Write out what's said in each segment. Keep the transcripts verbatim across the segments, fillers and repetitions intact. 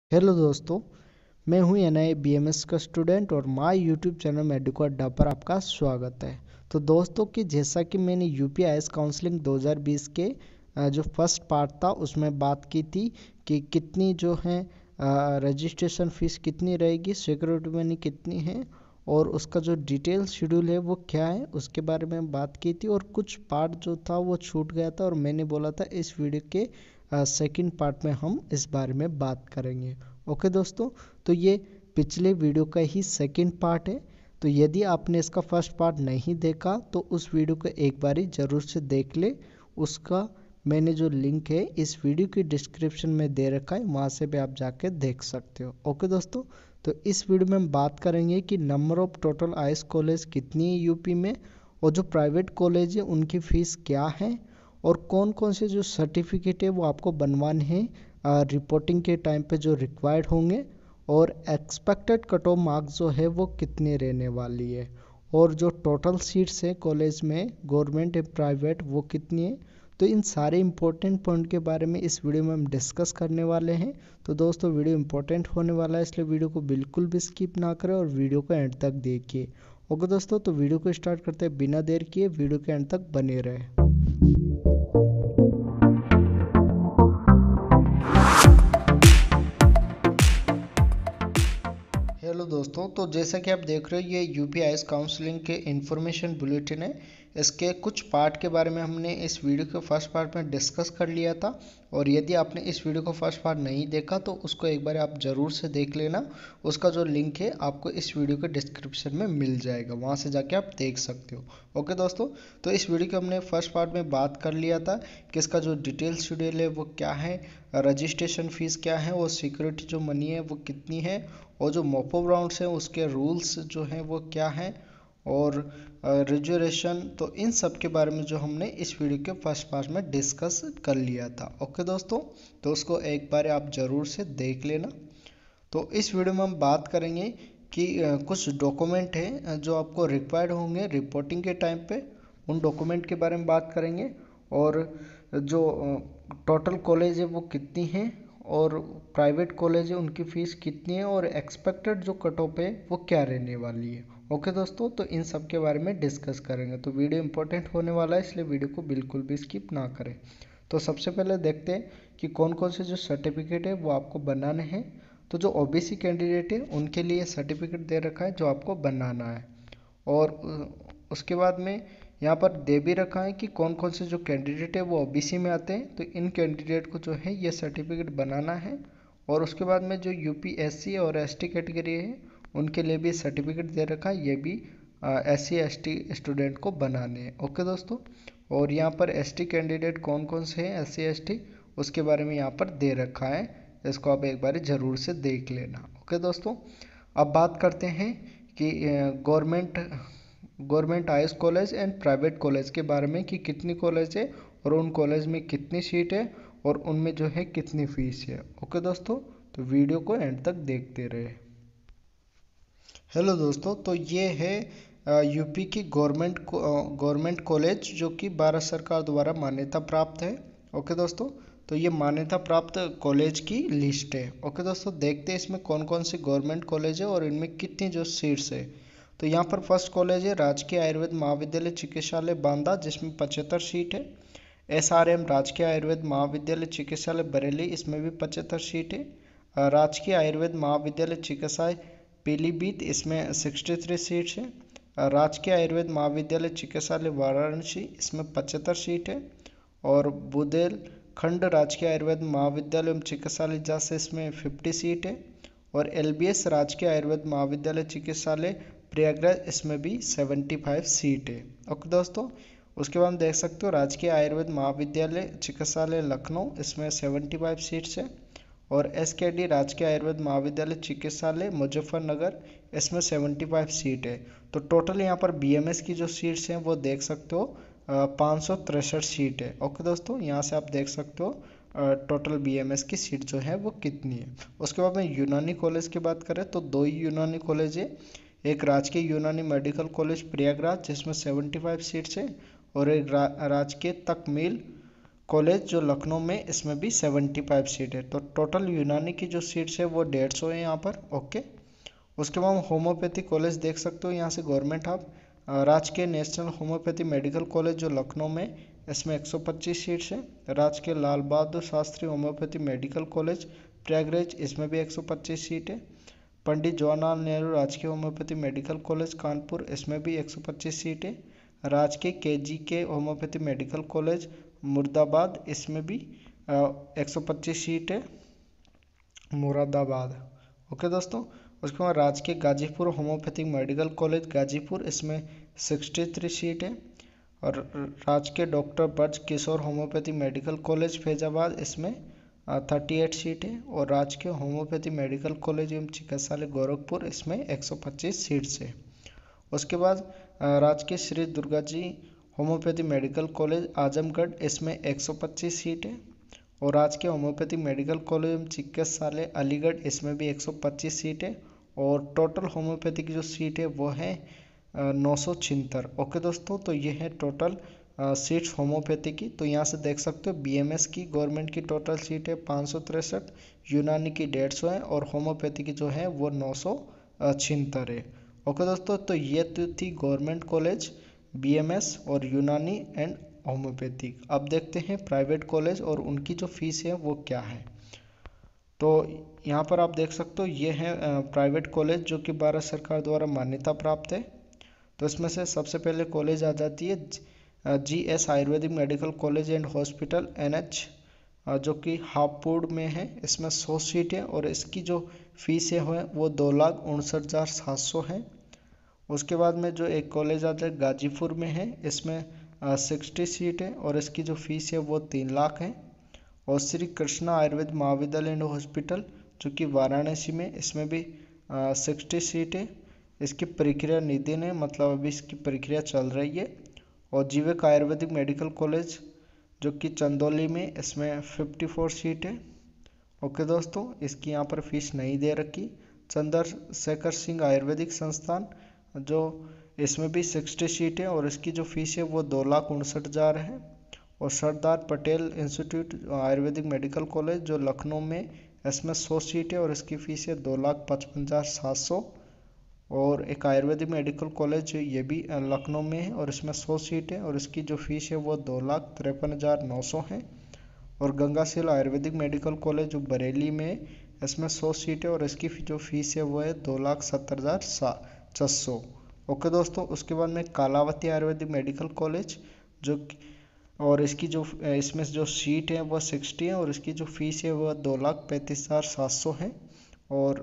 Hello दोस्तों, मैं हूं N I B M S का स्टूडेंट और my YouTube channel Medico Adda पर आपका स्वागत है। तो दोस्तों कि जैसा कि मैंने U P I S counselling दो हज़ार बीस के अ, जो फर्स्ट पार्ट था उसमें बात की थी कि कितनी जो है रजिस्ट्रेशन फ़ीस कितनी रहेगी, सिक्योरिटी मनी कितनी है और उसका जो डिटेल शेड्यूल है वो क्या है, उसके बारे में बात की थी। और कुछ पार्ट जो था वो छूट गया था और मैंने बोला था इस वीडियो के सेकंड पार्ट में हम इस बारे में बात करेंगे। ओके दोस्तों, तो ये पिछले वीडियो का ही सेकंड पार्ट है। तो यदि आपने इसका फर्स्ट पार्ट नहीं देखा तो उस वीडियो को एक बारी ज़रूर से देख ले। उसका मैंने जो लिंक है इस वीडियो की डिस्क्रिप्शन में दे रखा है, वहाँ से भी आप जाके देख सकते हो। ओके दोस्तों, तो इस वीडियो में हम बात करेंगे कि number of total IAS college कितनी है यूपी में, और जो प्राइवेट कॉलेज है उनकी फ़ीस क्या है, और कौन कौन से जो सर्टिफिकेट है वो आपको बनवाने हैं रिपोर्टिंग के टाइम पे जो रिक्वायर्ड होंगे, और एक्सपेक्टेड कट ऑफ मार्क्स जो है वो कितने रहने वाली है, और जो टोटल सीट्स है कॉलेज में गवर्नमेंट या प्राइवेट वो कितनी है। तो इन सारे इंपॉर्टेंट पॉइंट के बारे में इस वीडियो में हम डिस्कस करने वाले हैं। तो दोस्तों वीडियो इंपॉर्टेंट होने वाला है, इसलिए वीडियो को बिल्कुल भी स्किप ना करें और वीडियो को एंड तक देखिए। ओके दोस्तों, तो वीडियो को स्टार्ट करते हैं बिना देर किए, वीडियो के एंड तक बने रहे। हेलो दोस्तों, तो जैसा कि आप देख रहे हो ये U P I S counselling के इंफॉर्मेशन बुलेटिन है। इसके कुछ पार्ट के बारे में हमने इस वीडियो के फर्स्ट पार्ट में डिस्कस कर लिया था, और यदि आपने इस वीडियो को फर्स्ट पार्ट नहीं देखा तो उसको एक बार आप ज़रूर से देख लेना। उसका जो लिंक है आपको इस वीडियो के डिस्क्रिप्शन में मिल जाएगा, वहाँ से जाके आप देख सकते हो। ओके दोस्तों, तो इस वीडियो के हमने फर्स्ट पार्ट में बात कर लिया था कि इसका जो डिटेल शेड्यूल है वो क्या है, रजिस्ट्रेशन फ़ीस क्या है, और सिक्योरिटी जो मनी है वो कितनी है, और जो मॉप अप राउंड्स हैं उसके रूल्स जो हैं वो क्या हैं, और रिजर्वेशन, तो इन सब के बारे में जो हमने इस वीडियो के फर्स्ट पार्ट में डिस्कस कर लिया था। ओके दोस्तों, तो उसको एक बार आप ज़रूर से देख लेना। तो इस वीडियो में हम बात करेंगे कि कुछ डॉक्यूमेंट हैं जो आपको रिक्वायर्ड होंगे रिपोर्टिंग के टाइम पे, उन डॉक्यूमेंट के बारे में बात करेंगे, और जो टोटल कॉलेज है वो कितनी है, और प्राइवेट कॉलेज है उनकी फ़ीस कितनी है, और एक्सपेक्टेड जो कट ऑफ है वो क्या रहने वाली है। ओके दोस्तों, तो इन सब के बारे में डिस्कस करेंगे। तो वीडियो इंपॉर्टेंट होने वाला है, इसलिए वीडियो को बिल्कुल भी स्किप ना करें। तो सबसे पहले देखते हैं कि कौन कौन से जो सर्टिफिकेट है वो आपको बनाने हैं। तो जो ओ बी सी कैंडिडेट है उनके लिए सर्टिफिकेट दे रखा है जो आपको बनाना है, और उसके बाद में यहाँ पर दे भी रखा है कि कौन कौन से जो कैंडिडेट है वो ओ बी सी में आते हैं, तो इन कैंडिडेट को जो है ये सर्टिफिकेट बनाना है। और उसके बाद में जो यू पी एस सी और एस टी कैटेगरी है उनके लिए भी सर्टिफिकेट दे रखा है, ये भी S C S T student को बनाने हैं। ओके दोस्तों, और यहाँ पर एस टी कैंडिडेट कौन कौन से हैं एस सी एस टी उसके बारे में यहाँ पर दे रखा है, इसको आप एक बार ज़रूर से देख लेना। ओके दोस्तों, अब बात करते हैं कि government government IAS college and private college के बारे में कि कितनी कॉलेज है और उन कॉलेज में कितनी सीट है और उनमें जो है कितनी फीस है। ओके दोस्तों, तो वीडियो को एंड तक देखते रहे। हेलो दोस्तों, तो ये है यूपी की गवर्नमेंट गवर्नमेंट कॉलेज जो कि भारत सरकार द्वारा मान्यता प्राप्त है। ओके दोस्तों, तो ये मान्यता प्राप्त कॉलेज की लिस्ट है। ओके दोस्तों, देखते हैं इसमें कौन कौन सी गवर्नमेंट कॉलेज है और इनमें कितनी जो सीट्स है। तो यहाँ पर फर्स्ट कॉलेज है राजकीय आयुर्वेद महाविद्यालय चिकित्सालय बांदा, जिसमें पचहत्तर सीट है। एस आर एम राजकीय आयुर्वेद महाविद्यालय चिकित्सालय बरेली, इसमें भी पचहत्तर सीट है। राजकीय आयुर्वेद महाविद्यालय चिकित्सालय पीलीभीत, इसमें सिक्सटी थ्री सीट्स है। राजकीय आयुर्वेद महाविद्यालय चिकित्सालय वाराणसी, इसमें पचहत्तर सीट है। और बुंदेलखंड राजकीय आयुर्वेद महाविद्यालय एवं चिकित्सालय जैसे इसमें फिफ्टी सीट है। और एल बी एस राजकीय आयुर्वेद महाविद्यालय चिकित्सालय प्रयागराज, इसमें भी सेवेंटी फाइव सीट है। ओके दोस्तों, उसके बाद देख सकते हो राजकीय आयुर्वेद महाविद्यालय चिकित्सालय लखनऊ, इसमें सेवेंटी फाइव सीट्स है। और एस के डी राजकीय आयुर्वेद महाविद्यालय चिकित्सालय मुजफ्फरनगर, इसमें सेवेंटी फाइव सीट है। तो टोटल यहाँ पर बी एम एस की जो सीट्स हैं वो देख सकते हो पाँच सौ तिरसठ सीट है। ओके दोस्तों, यहाँ से आप देख सकते हो टोटल बी एम एस की सीट जो है वो कितनी है। उसके बाद में यूनानी कॉलेज की बात करें तो दो ही यूनानी कॉलेज है। एक राजकीय यूनानी मेडिकल कॉलेज प्रयागराज जिसमें सेवेंटी फाइव सीट्स है, और एक रा, राजकीय तकमील कॉलेज जो लखनऊ में, इसमें भी पचहत्तर सीट है। तो टोटल यूनानी की जो सीट्स है वो डेढ़ सौ है यहाँ पर। ओके, उसके बाद होम्योपैथी कॉलेज देख सकते हो यहाँ से गवर्नमेंट ऑफ राजकीय नेशनल होम्योपैथी मेडिकल कॉलेज जो लखनऊ में, इसमें एक सौ पच्चीस सीट्स है। राजकीय Lal Bahadur Shastri homeopathy medical college Prayagraj, इसमें भी एक सौ पच्चीस सीट है। पंडित जवाहरलाल नेहरू राजकीय होम्योपैथी मेडिकल कॉलेज कानपुर, इसमें भी एक सौ पच्चीस सीट है। राजकीय के जी के होम्योपैथी मेडिकल कॉलेज मुरादाबाद, इसमें भी एक सौ पच्चीस सीट है, मुरादाबाद। ओके दोस्तों, उसके बाद राजकीय Ghazipur homeopathic medical college Ghazipur, इसमें तिरसठ सीट है। और राजकीय doctor Braj Kishore homeopathic medical college Faizabad, इसमें अड़तीस सीट है। और राजकीय होम्योपैथी मेडिकल कॉलेज एवं चिकित्सालय गोरखपुर, इसमें एक सौ पच्चीस सीट्स है। उसके बाद राजकीय Shri Durga ji homeopathy medical college Azamgarh, इसमें एक सौ पच्चीस सीट है। और राजकीय होम्योपैथिक मेडिकल कॉलेज एवं चिकित्सालय अलीगढ़, इसमें भी एक सौ पच्चीस सीट है। और टोटल होम्योपैथी की जो सीट है वो है नौ सौ छिहत्तर। ओके दोस्तों, तो ये है टोटल सीट्स होम्योपैथी की। तो यहाँ से देख सकते हो बीएमएस की गवर्नमेंट की टोटल सीट है पाँच सौ तिरसठ, यूनानी की डेढ़ सौ है, और होम्योपैथी की जो है वो नौ सौ छिहत्तर है। ओके दोस्तों, तो ये तो थी गवर्नमेंट कॉलेज, बीएमएस और यूनानी एंड होम्योपैथिक। अब देखते हैं प्राइवेट कॉलेज और उनकी जो फीस है वो क्या है। तो यहाँ पर आप देख सकते हो ये है प्राइवेट कॉलेज जो कि भारत सरकार द्वारा मान्यता प्राप्त है। तो इसमें से सबसे पहले कॉलेज आ जाती है G S ayurvedic medical college and hospital N H, जो कि हापुड़ में है। इसमें सौ सीट है और इसकी जो फीस है वो दो लाख उनसठ हज़ार सात सौ है। उसके बाद में जो एक कॉलेज आता है गाजीपुर में है, इसमें सिक्सटी सीट है और इसकी जो फीस है वो तीन लाख है। और श्री कृष्णा आयुर्वेद महाविद्यालय एंड हॉस्पिटल जो कि वाराणसी में, इसमें भी सिक्सटी सीट है। इसकी प्रक्रिया निधीन है, मतलब अभी इसकी प्रक्रिया चल रही है। और जीवक आयुर्वेदिक मेडिकल कॉलेज जो कि चंदौली में, इसमें चौवन सीट है। ओके दोस्तों, इसकी यहाँ पर फीस नहीं दे रखी। चंद्रशेखर सिंह आयुर्वेदिक संस्थान जो, इसमें भी साठ सीट है और इसकी जो फीस है वो दो लाख उनसठ हज़ार है। और Sardar Patel institute ayurvedic medical college जो लखनऊ में, इसमें सौ सीट है और इसकी फीस है दो लाख पचपन हज़ार सात सौ। और एक आयुर्वेदिक मेडिकल कॉलेज जो ये भी लखनऊ में है और इसमें सौ सीट है और इसकी जो फीस है वो दो लाख तिरपन हज़ार नौ सौ है। और गंगाशील आयुर्वेदिक मेडिकल कॉलेज जो बरेली में, इसमें सौ सीट है और इसकी जो फीस है वो है दो लाख सत्तर हज़ार छः सौ। ओके दोस्तों, उसके बाद में कालावती आयुर्वेदिक मेडिकल कॉलेज जो, और इसकी जो इसमें जो सीट है वो साठ है और इसकी जो फीस है वो दो लाख पैंतीस हज़ार सात सौ है। और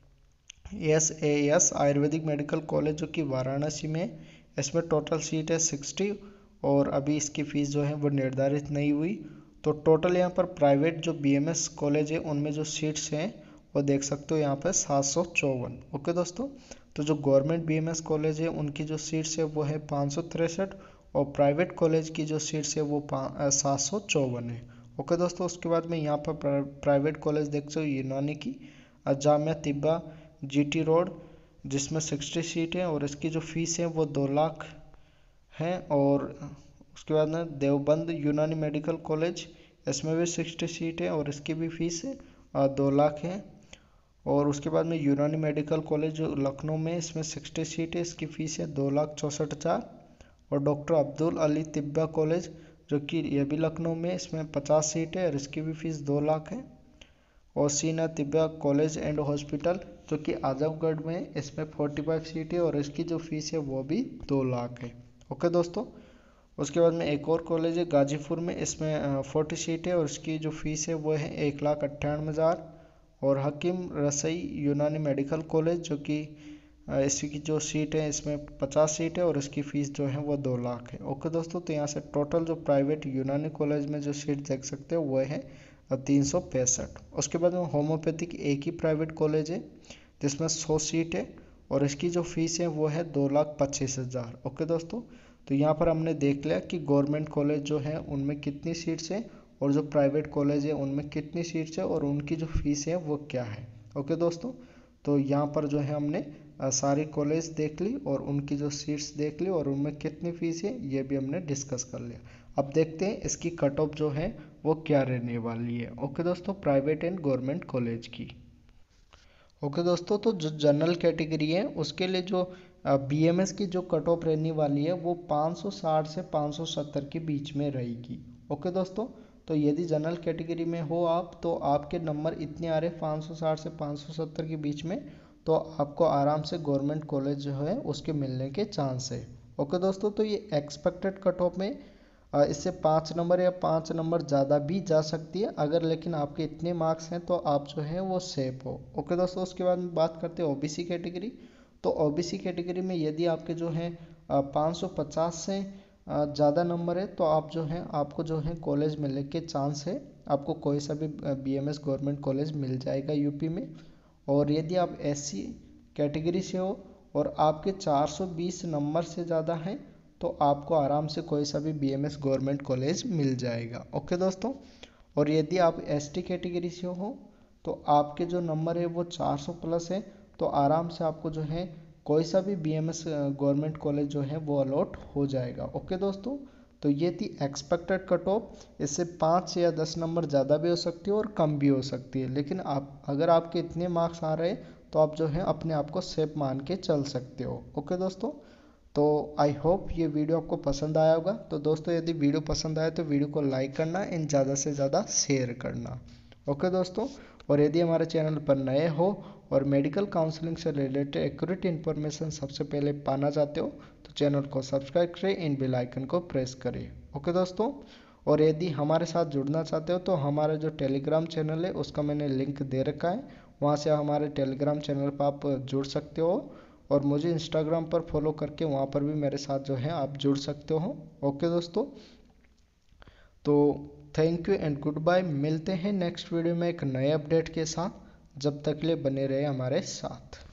S A S ayurvedic medical college जो कि वाराणसी में, इसमें टोटल सीट है साठ और अभी इसकी फ़ीस जो है वो निर्धारित नहीं हुई। तो टोटल यहाँ पर प्राइवेट जो बीएमएस कॉलेज है उनमें जो सीट्स हैं वो देख सकते हो यहाँ पर सात सौ चौवन। ओके दोस्तों, तो जो गवर्नमेंट बीएमएस कॉलेज है उनकी जो सीट्स है वो है पाँच सौ तिरसठ और प्राइवेट कॉलेज की जो सीट्स है वो सात सौ चौवन है। ओके दोस्तों, उसके बाद में यहाँ पर प्राइवेट कॉलेज देख सकते हो यूनानी की जामिया तिब्बा जीटी रोड, जिसमें साठ सीट है और इसकी जो फीस है वो दो लाख है। और उसके बाद में देवबंद यूनानी मेडिकल कॉलेज, इसमें भी साठ सीट है और इसकी भी फीस है दो लाख है। और उसके बाद में यूनानी मेडिकल कॉलेज जो लखनऊ में, इसमें साठ सीट है, इसकी फ़ीस है दो लाख चौंसठ हज़ार। और डॉक्टर अब्दुल अली तिब्बा कॉलेज जो कि ये भी लखनऊ में, इसमें पचास सीट है और इसकी भी फीस दो लाख है। और सीना तिब्बा कॉलेज एंड हॉस्पिटल जो कि आजमगढ़ में, इसमें पैंतालीस सीट है और इसकी जो फीस है वो भी दो लाख है। ओके दोस्तों, उसके बाद में एक और कॉलेज है गाजीपुर में, इसमें चालीस सीट है और इसकी जो फीस है वो है एक लाख अट्ठानवे हज़ार। और हकीम रसई यूनानी मेडिकल कॉलेज जो कि इसकी जो सीट है, इसमें पचास सीट है और इसकी फ़ीस जो है वो दो लाख है। ओके दोस्तों, तो यहाँ से टोटल जो प्राइवेट यूनानी कॉलेज में जो सीट देख सकते हो वो है तीन सौ पैंसठ। उसके बाद में होम्योपैथिक एक ही प्राइवेट कॉलेज है जिसमें सौ सीट है और इसकी जो फीस है वो है दो लाख पच्चीस हज़ार। ओके दोस्तों, तो यहाँ पर हमने देख लिया कि गवर्नमेंट कॉलेज जो है उनमें कितनी सीट्स हैं और जो प्राइवेट कॉलेज है उनमें कितनी सीट्स है और उनकी जो फीस है वो क्या है। ओके दोस्तों, तो यहाँ पर जो है हमने सारी कॉलेज देख ली और उनकी जो सीट्स देख ली और उनमें कितनी फ़ीस है ये भी हमने डिस्कस कर लिया। अब देखते हैं इसकी कट ऑफ जो है वो क्या रहने वाली है। ओके दोस्तों, प्राइवेट एंड गवर्नमेंट कॉलेज की। ओके दोस्तों, तो जो जनरल कैटेगरी है उसके लिए जो बीएमएस की जो कट ऑफ रहने वाली है वो पाँच सौ साठ से पाँच सौ सत्तर के बीच में रहेगी। ओके दोस्तों, तो यदि जनरल कैटेगरी में हो आप तो आपके नंबर इतने आ रहे पाँच सौ साठ से पाँच सौ सत्तर के बीच में, तो आपको आराम से गवर्नमेंट कॉलेज जो है उसके मिलने के चांस है। ओके दोस्तों, तो ये एक्सपेक्टेड कट ऑफ में इससे पाँच नंबर या पाँच नंबर ज़्यादा भी जा सकती है, अगर लेकिन आपके इतने मार्क्स हैं तो आप जो है वो सेफ हो। ओके दोस्तों, उसके बाद में बात करते हैं ओबीसी कैटेगरी। तो ओबीसी कैटेगरी में यदि आपके जो है पाँच सौ पचास से ज़्यादा नंबर है तो आप जो है आपको जो है कॉलेज मिलने के चांस है, आपको कोई सा भी बीएमएस गवर्नमेंट कॉलेज मिल जाएगा यूपी में। और यदि आप एससी कैटेगरी से हो और आपके चार सौ बीस नंबर से ज़्यादा हैं तो आपको आराम से कोई सा भी बीएमएस गवर्नमेंट कॉलेज मिल जाएगा। ओके दोस्तों, और यदि आप एसटी कैटेगरी से हो तो आपके जो नंबर है वो चार सौ प्लस है, तो आराम से आपको जो है कोई सा भी बीएमएस गवर्नमेंट कॉलेज जो है वो अलॉट हो जाएगा। ओके दोस्तों, तो ये थी एक्सपेक्टेड कट ऑफ। इससे पाँच या दस नंबर ज़्यादा भी हो सकती है और कम भी हो सकती है, लेकिन आप अगर आपके इतने मार्क्स आ रहे हैं तो आप जो है अपने आप को सेफ मान के चल सकते हो। ओके दोस्तों, तो आई होप ये वीडियो आपको पसंद आया होगा। तो दोस्तों यदि वीडियो पसंद आए तो वीडियो को लाइक करना एंड ज़्यादा से ज़्यादा शेयर करना। ओके दोस्तों, और यदि हमारे चैनल पर नए हो और मेडिकल काउंसलिंग से रिलेटेड एक्यूरेट इन्फॉर्मेशन सबसे पहले पाना चाहते हो तो चैनल को सब्सक्राइब करें, इन बेल आइकन को प्रेस करें। ओके दोस्तों, और यदि हमारे साथ जुड़ना चाहते हो तो हमारा जो टेलीग्राम चैनल है उसका मैंने लिंक दे रखा है, वहाँ से हमारे टेलीग्राम चैनल पर आप जुड़ सकते हो और मुझे इंस्टाग्राम पर फॉलो करके वहाँ पर भी मेरे साथ जो है आप जुड़ सकते हो। ओके दोस्तों, तो thank you and good bye. मिलते हैं नेक्स्ट वीडियो में एक नए अपडेट के साथ, जब तक के लिए बने रहे हमारे साथ।